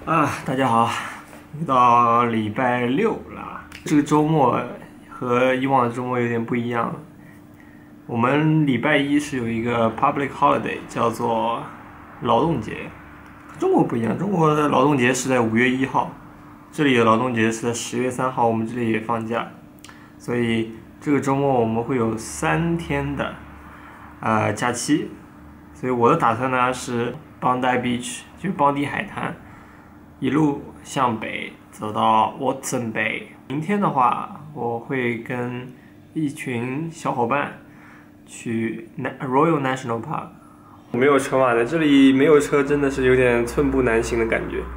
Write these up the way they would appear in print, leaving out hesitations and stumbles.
大家好，又到礼拜六了。这个周末和以往的周末有点不一样。我们礼拜一是有一个 public holiday， 叫做劳动节。中国不一样，中国的劳动节是在5月1号，这里的劳动节是在10月3号，我们这里也放假。所以这个周末我们会有3天的假期。所以我的打算呢是 Bondi Beach， 就是邦迪海滩。一路向北走到 Watson Bay。明天的话，我会跟一群小伙伴去 Royal National Park。没有车嘛，在这里没有车真的是有点寸步难行的感觉。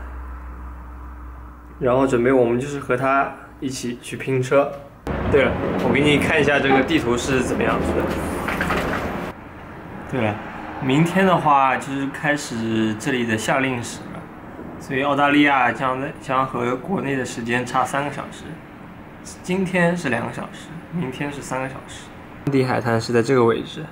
然后准备我们就是和他一起去拼车。对了，我给你看一下这个地图是怎么样子的。对了，明天的话就是开始这里的夏令时。所以澳大利亚将和国内的时间差3个小时，今天是2个小时，明天是3个小时。邦迪海滩是在这个位置，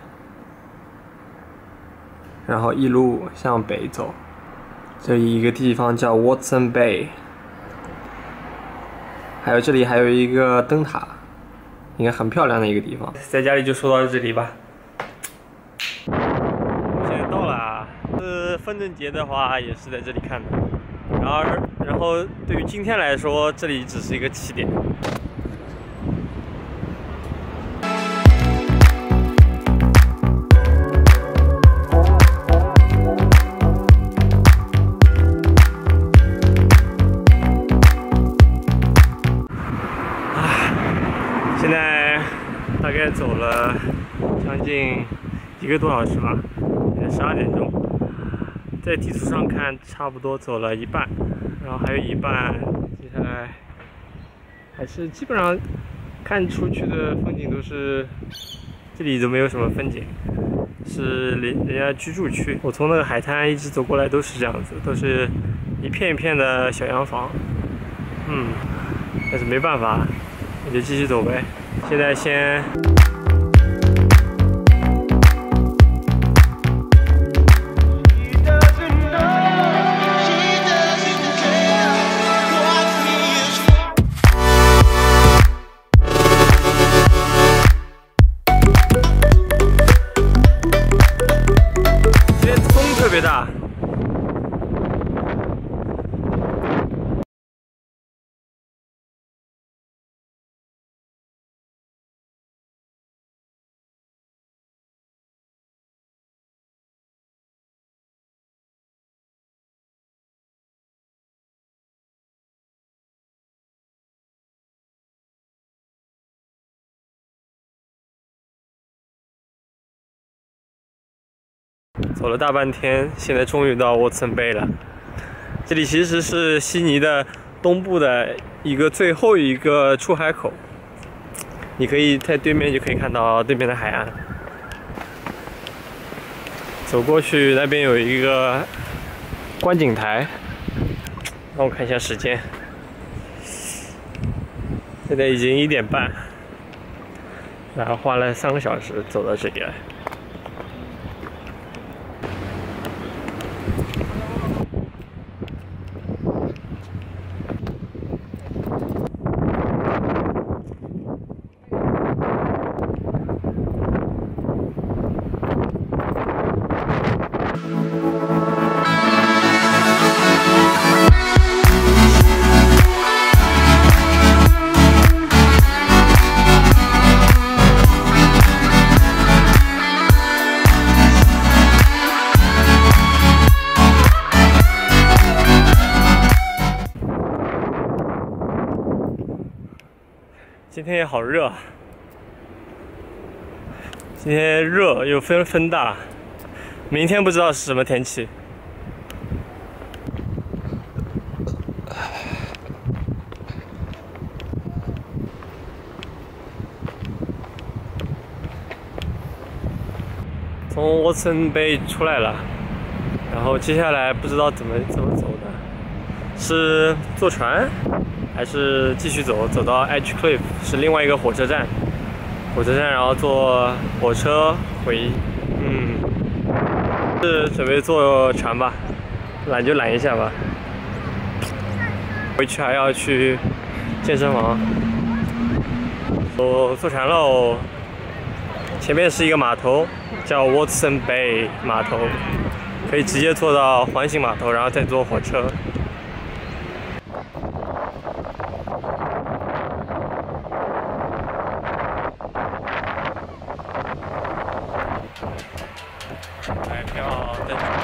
然后一路向北走，这里一个地方叫 Watson Bay， 还有这里还有一个灯塔，应该很漂亮的一个地方。在家里就说到这里吧。现在到了，风筝节的话也是在这里看的。然后对于今天来说，这里只是一个起点。现在大概走了将近1个多小时吧，现在12点钟。在地图上看，差不多走了一半，然后还有一半，接下来还是基本上看出去的风景都是，这里都没有什么风景，是人家居住区。我从那个海滩一直走过来都是这样子，都是一片一片的小洋房，但是没办法，我就继续走呗。现在先。特别大，走了大半天，现在终于到沃森贝了。这里其实是悉尼的东部的最后一个出海口，你可以在对面就可以看到对面的海岸。走过去那边有一个观景台，让我看一下时间，现在已经1点半，然后花了3个小时走到这里来。今天也好热，今天热又风大，明天不知道是什么天气。从沃森贝出来了，然后接下来不知道怎么走的，是坐船还是继续走到 Edge Cliff， 是另外一个火车站，然后坐火车回，是准备坐船吧，懒就懒一下吧。 回去还要去健身房。我坐船喽，前面是一个码头，叫 Watson Bay 码头，可以直接坐到环形码头，然后再坐火车。买票登船。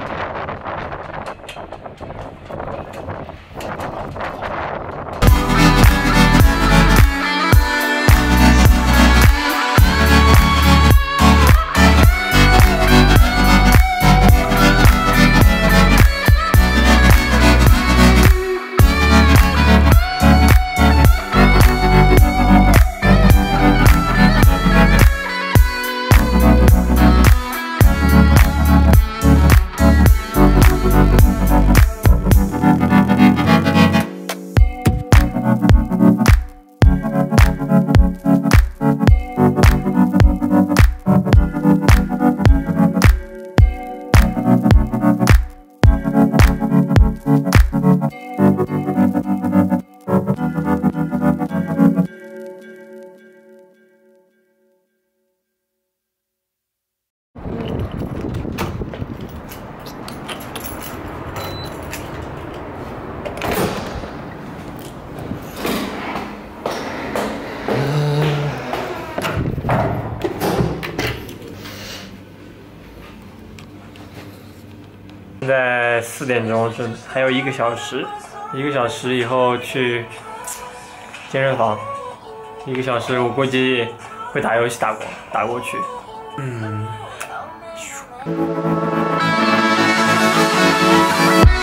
现在4点钟，还有1个小时，1个小时以后去健身房，1个小时我估计会打游戏打过去。嗯。